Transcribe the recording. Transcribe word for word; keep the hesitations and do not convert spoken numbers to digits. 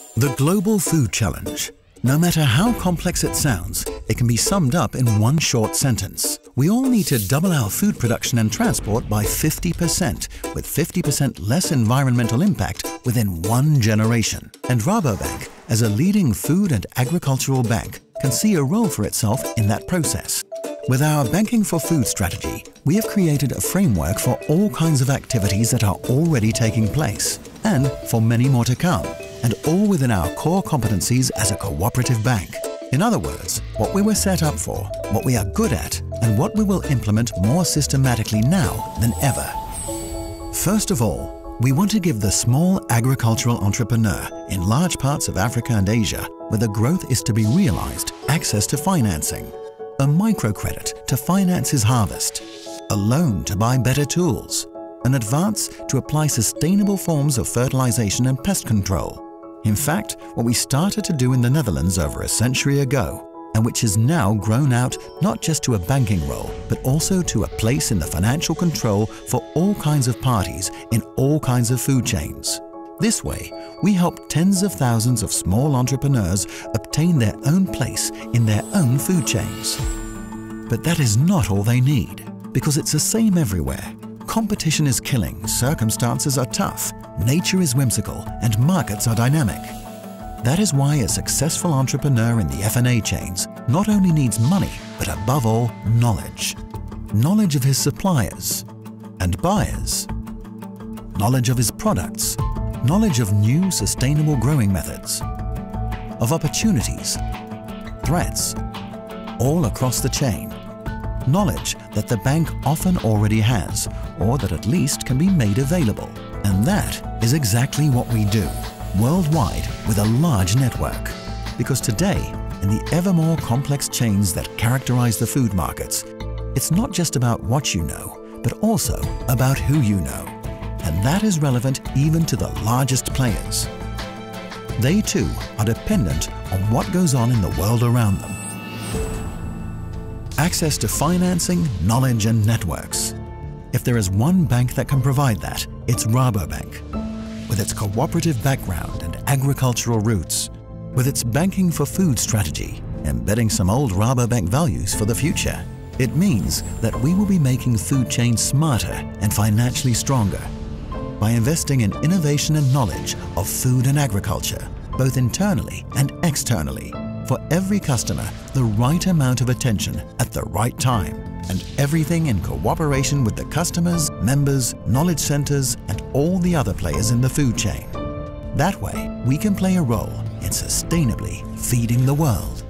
The global food challenge. No matter how complex it sounds, it can be summed up in one short sentence. We all need to double our food production and transport by fifty percent, with fifty percent less environmental impact within one generation. And Rabobank, as a leading food and agricultural bank, can see a role for itself in that process. With our Banking for Food strategy, we have created a framework for all kinds of activities that are already taking place, and for many more to come, and all within our core competencies as a cooperative bank. In other words, what we were set up for, what we are good at, and what we will implement more systematically now than ever. First of all, we want to give the small agricultural entrepreneur in large parts of Africa and Asia, where the growth is to be realized, access to financing. A microcredit to finance his harvest, a loan to buy better tools, an advance to apply sustainable forms of fertilization and pest control. In fact, what we started to do in the Netherlands over a century ago, and which has now grown out not just to a banking role, but also to a place in the financial control for all kinds of parties in all kinds of food chains. This way, we help tens of thousands of small entrepreneurs obtain their own place in their own food chains. But that is not all they need, because it's the same everywhere. Competition is killing, circumstances are tough, nature is whimsical, and markets are dynamic. That is why a successful entrepreneur in the F and A chains not only needs money, but above all, knowledge. Knowledge of his suppliers and buyers, knowledge of his products, knowledge of new sustainable growing methods, of opportunities, threats, all across the chain. Knowledge that the bank often already has, or that at least can be made available. And that is exactly what we do, worldwide with a large network. Because today, in the ever more complex chains that characterize the food markets, it's not just about what you know, but also about who you know. And that is relevant even to the largest players. They too are dependent on what goes on in the world around them. Access to financing, knowledge and networks. If there is one bank that can provide that, it's Rabobank. With its cooperative background and agricultural roots, with its Banking for Food strategy, embedding some old Rabobank values for the future, it means that we will be making food chains smarter and financially stronger by investing in innovation and knowledge of food and agriculture, both internally and externally, for every customer the right amount of attention at the right time, and everything in cooperation with the customers, members, knowledge centers, and all the other players in the food chain. That way, we can play a role in sustainably feeding the world.